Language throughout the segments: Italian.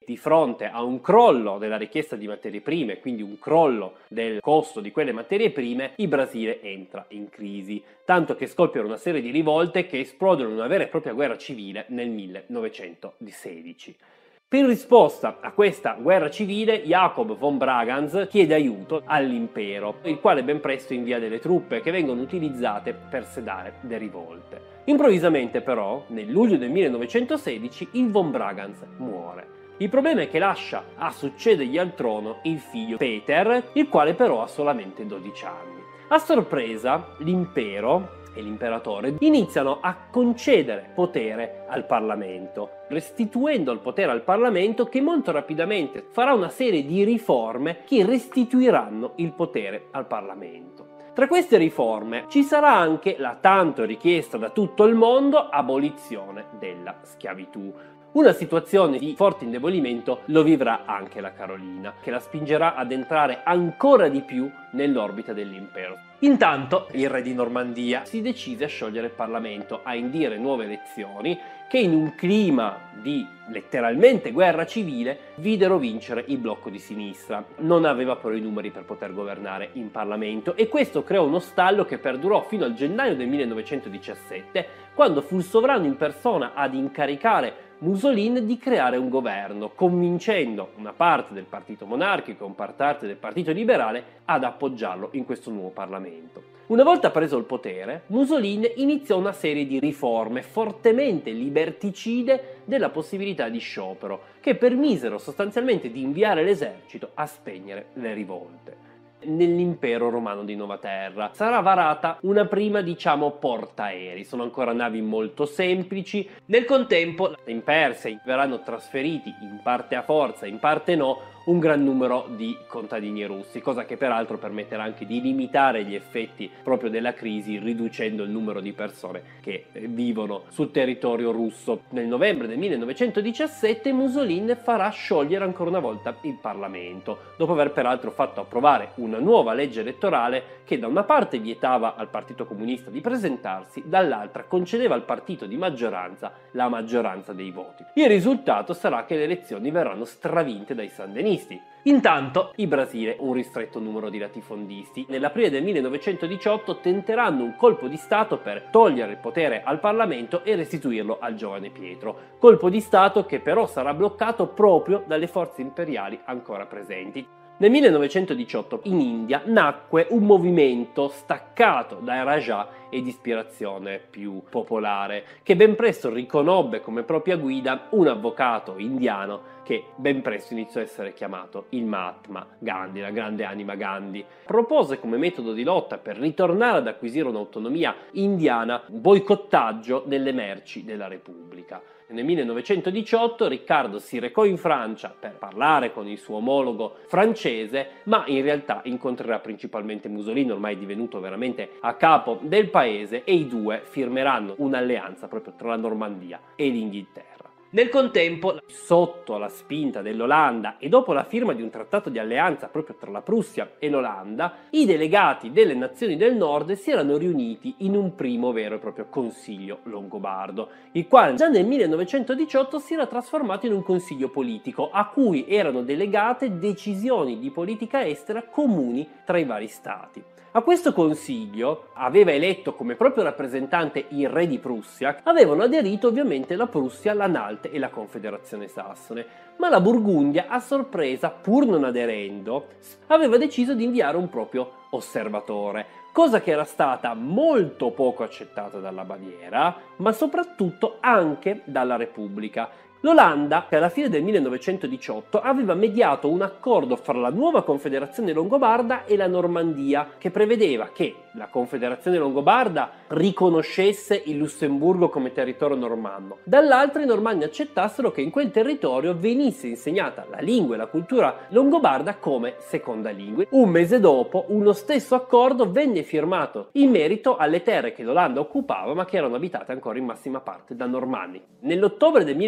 Di fronte a un crollo della richiesta di materie prime, quindi un crollo del costo di quelle materie prime, il Brasile entra in crisi, tanto che scoppiano una serie di rivolte che esplodono in una vera e propria guerra civile nel 1916. Per risposta a questa guerra civile, Jacob von Bragantz chiede aiuto all'impero, il quale ben presto invia delle truppe che vengono utilizzate per sedare le rivolte. Improvvisamente però, nel luglio del 1916, il von Bragantz muore. Il problema è che lascia a succedergli al trono il figlio Peter, il quale però ha solamente 12 anni. A sorpresa, l'impero e l'imperatore iniziano a concedere potere al Parlamento, restituendo il potere al Parlamento che molto rapidamente farà una serie di riforme che restituiranno il potere al Parlamento. Tra queste riforme ci sarà anche la tanto richiesta da tutto il mondo abolizione della schiavitù. Una situazione di forte indebolimento lo vivrà anche la Carolina, che la spingerà ad entrare ancora di più nell'orbita dell'impero. Intanto il re di Normandia si decise a sciogliere il Parlamento, a indire nuove elezioni che in un clima di letteralmente guerra civile videro vincere il blocco di sinistra. Non aveva però i numeri per poter governare in Parlamento e questo creò uno stallo che perdurò fino al gennaio del 1917, quando fu il sovrano in persona ad incaricare Mussolini di creare un governo, convincendo una parte del partito monarchico e una parte del partito liberale ad appoggiarlo in questo nuovo Parlamento. Una volta preso il potere, Mussolini iniziò una serie di riforme fortemente liberticide della possibilità di sciopero, che permisero sostanzialmente di inviare l'esercito a spegnere le rivolte. Nell'impero romano di Nova Terra sarà varata una prima, portaerei. Sono ancora navi molto semplici. Nel contempo in Persia verranno trasferiti in parte a forza, in parte no, un gran numero di contadini russi, cosa che peraltro permetterà anche di limitare gli effetti proprio della crisi, riducendo il numero di persone che vivono sul territorio russo. Nel novembre del 1917 Mussolini farà sciogliere ancora una volta il Parlamento, dopo aver peraltro fatto approvare una nuova legge elettorale che da una parte vietava al Partito Comunista di presentarsi, dall'altra concedeva al partito di maggioranza la maggioranza dei voti. Il risultato sarà che le elezioni verranno stravinte dai sandinisti. Intanto il Brasile un ristretto numero di latifondisti. Nell'aprile del 1918 tenteranno un colpo di Stato per togliere il potere al Parlamento e restituirlo al giovane Pietro. Colpo di Stato che però sarà bloccato proprio dalle forze imperiali ancora presenti. Nel 1918 in India nacque un movimento staccato dai Raja e di ispirazione più popolare, che ben presto riconobbe come propria guida un avvocato indiano che ben presto iniziò a essere chiamato il Mahatma Gandhi, la grande anima Gandhi. Propose come metodo di lotta per ritornare ad acquisire un'autonomia indiana un boicottaggio delle merci della Repubblica. Nel 1918 Riccardo si recò in Francia per parlare con il suo omologo francese, ma in realtà incontrerà principalmente Mussolini, ormai divenuto veramente a capo del paese, e i due firmeranno un'alleanza proprio tra la Normandia e l'Inghilterra. Nel contempo, sotto la spinta dell'Olanda e dopo la firma di un trattato di alleanza proprio tra la Prussia e l'Olanda, i delegati delle nazioni del nord si erano riuniti in un primo vero e proprio consiglio longobardo, il quale già nel 1918 si era trasformato in un consiglio politico a cui erano delegate decisioni di politica estera comuni tra i vari stati. A questo consiglio aveva eletto come proprio rappresentante il re di Prussia, avevano aderito ovviamente la Prussia, l'Anhalt e la Confederazione Sassone, ma la Burgundia a sorpresa, pur non aderendo, aveva deciso di inviare un proprio osservatore, cosa che era stata molto poco accettata dalla Baviera, ma soprattutto anche dalla Repubblica. L'Olanda, che alla fine del 1918 aveva mediato un accordo fra la nuova Confederazione Longobarda e la Normandia, che prevedeva che la Confederazione Longobarda riconoscesse il Lussemburgo come territorio normanno, dall'altra i normanni accettassero che in quel territorio venisse insegnata la lingua e la cultura longobarda come seconda lingua. Un mese dopo, uno stesso accordo venne firmato in merito alle terre che l'Olanda occupava, ma che erano abitate ancora in massima parte da normanni. Nell'ottobre del 1918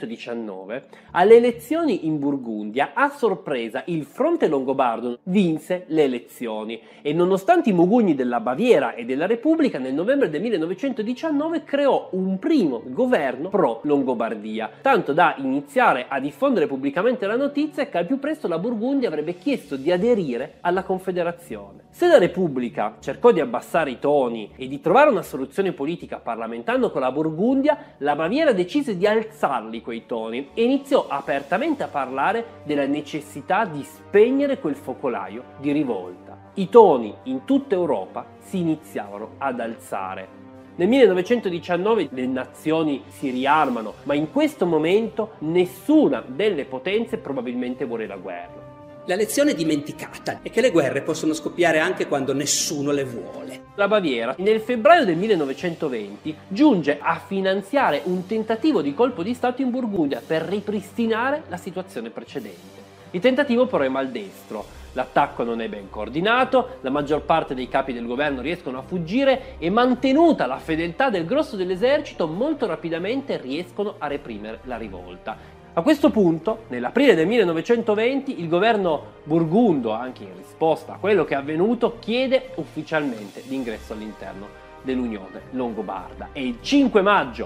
1919, alle elezioni in Burgundia, a sorpresa, il fronte longobardo vinse le elezioni e nonostante i mugugni della Baviera e della Repubblica, nel novembre del 1919 creò un primo governo pro-Longobardia, tanto da iniziare a diffondere pubblicamente la notizia che al più presto la Burgundia avrebbe chiesto di aderire alla Confederazione. Se la Repubblica cercò di abbassare i toni e di trovare una soluzione politica parlamentando con la Burgundia, la Baviera decise di alzarli quei toni e iniziò apertamente a parlare della necessità di spegnere quel focolaio di rivolta. I toni in tutta Europa si iniziavano ad alzare. Nel 1919 le nazioni si riarmano, ma in questo momento nessuna delle potenze probabilmente vuole la guerra. La lezione dimenticata è che le guerre possono scoppiare anche quando nessuno le vuole. La Baviera nel febbraio del 1920 giunge a finanziare un tentativo di colpo di Stato in Burgundia per ripristinare la situazione precedente. Il tentativo però è maldestro, l'attacco non è ben coordinato, la maggior parte dei capi del governo riescono a fuggire e, mantenuta la fedeltà del grosso dell'esercito, molto rapidamente riescono a reprimere la rivolta. A questo punto, nell'aprile del 1920, il governo burgundo, anche in risposta a quello che è avvenuto, chiede ufficialmente l'ingresso all'interno dell'Unione Longobarda e il 5 maggio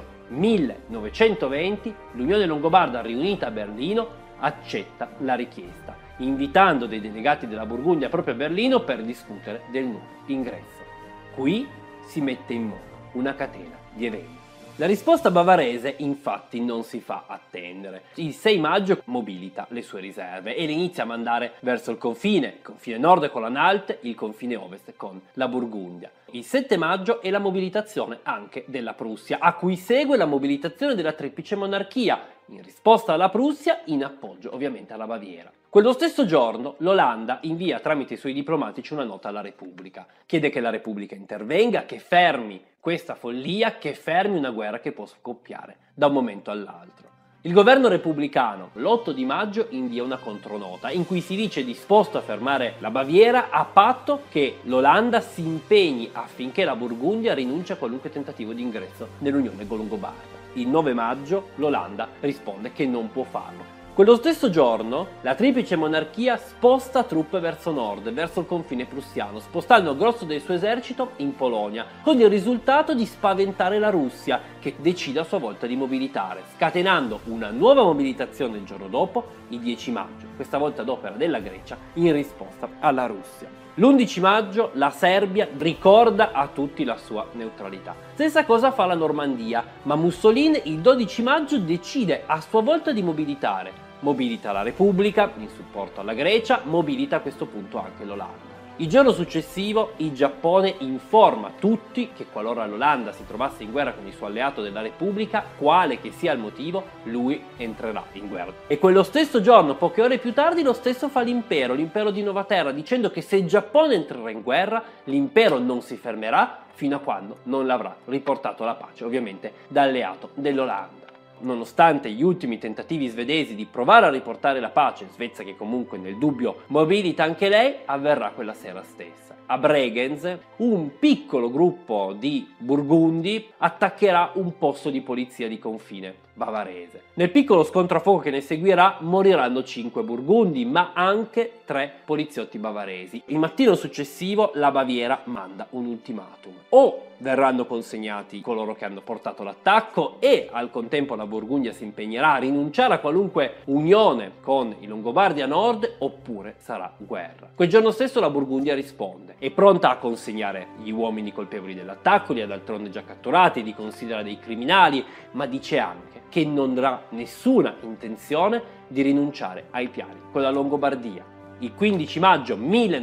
1920 l'Unione Longobarda, riunita a Berlino, accetta la richiesta, invitando dei delegati della Burgundia proprio a Berlino per discutere del nuovo ingresso. Qui si mette in moto una catena di eventi. La risposta bavarese infatti non si fa attendere. Il 6 maggio mobilita le sue riserve e le inizia a mandare verso il confine nord con l'Anhalt, il confine ovest con la Burgundia. Il 7 maggio è la mobilitazione anche della Prussia, a cui segue la mobilitazione della Triplice Monarchia, in risposta alla Prussia, in appoggio ovviamente alla Baviera. Quello stesso giorno l'Olanda invia tramite i suoi diplomatici una nota alla Repubblica. Chiede che la Repubblica intervenga, che fermi questa follia, che fermi una guerra che può scoppiare da un momento all'altro. Il governo repubblicano l'8 di maggio invia una contronota in cui si dice disposto a fermare la Baviera a patto che l'Olanda si impegni affinché la Burgundia rinunci a qualunque tentativo di ingresso nell'Unione Longobarda. Il 9 maggio l'Olanda risponde che non può farlo. Quello stesso giorno la Triplice Monarchia sposta truppe verso nord, verso il confine prussiano, spostando il grosso del suo esercito in Polonia, con il risultato di spaventare la Russia, che decide a sua volta di mobilitare, scatenando una nuova mobilitazione il giorno dopo, il 10 maggio, questa volta ad opera della Grecia, in risposta alla Russia. L'11 maggio la Serbia ricorda a tutti la sua neutralità. Stessa cosa fa la Normandia, ma Mussolini il 12 maggio decide a sua volta di mobilitare. Mobilita la Repubblica in supporto alla Grecia, mobilita a questo punto anche l'Olanda. Il giorno successivo il Giappone informa tutti che qualora l'Olanda si trovasse in guerra con il suo alleato della Repubblica, quale che sia il motivo, lui entrerà in guerra. E quello stesso giorno, poche ore più tardi, lo stesso fa l'impero di Novaterra, dicendo che se il Giappone entrerà in guerra, l'impero non si fermerà fino a quando non l'avrà riportato la pace, ovviamente da alleato dell'Olanda. Nonostante gli ultimi tentativi svedesi di provare a riportare la pace, Svezia che comunque nel dubbio mobilita anche lei, avverrà quella sera stessa. A Bregenz un piccolo gruppo di burgundi attaccherà un posto di polizia di confine bavarese. Nel piccolo scontro a fuoco che ne seguirà moriranno 5 burgundi, ma anche 3 poliziotti bavaresi. Il mattino successivo la Baviera manda un ultimatum: o verranno consegnati coloro che hanno portato l'attacco e al contempo la Burgundia si impegnerà a rinunciare a qualunque unione con i Longobardi a nord, oppure sarà guerra. Quel giorno stesso la Burgundia risponde, è pronta a consegnare gli uomini colpevoli dell'attacco, li ha d'altronde già catturati, li considera dei criminali, ma dice anche che non ha nessuna intenzione di rinunciare ai piani con la Longobardia. Il 15 maggio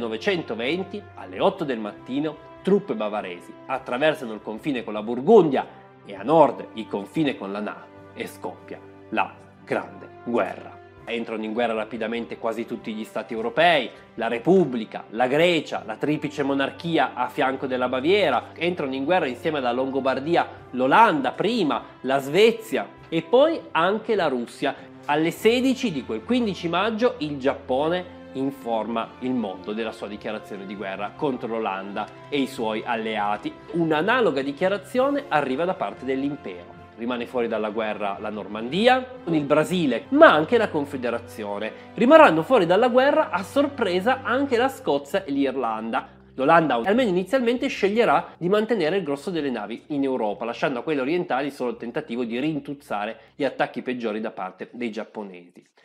1920, alle 8 del mattino, truppe bavaresi attraversano il confine con la Burgundia e a nord il confine con la Nahe e scoppia la Grande Guerra. Entrano in guerra rapidamente quasi tutti gli stati europei, la Repubblica, la Grecia, la Triplice Monarchia a fianco della Baviera, entrano in guerra insieme alla Longobardia l'Olanda prima, la Svezia e poi anche la Russia. Alle 16 di quel 15 maggio il Giappone informa il mondo della sua dichiarazione di guerra contro l'Olanda e i suoi alleati. Un'analoga dichiarazione arriva da parte dell'impero. rimane fuori dalla guerra la Normandia, con il Brasile, ma anche la Confederazione. Rimarranno fuori dalla guerra a sorpresa anche la Scozia e l'Irlanda. L'Olanda, almeno inizialmente, sceglierà di mantenere il grosso delle navi in Europa, lasciando a quelle orientali solo il tentativo di rintuzzare gli attacchi peggiori da parte dei giapponesi.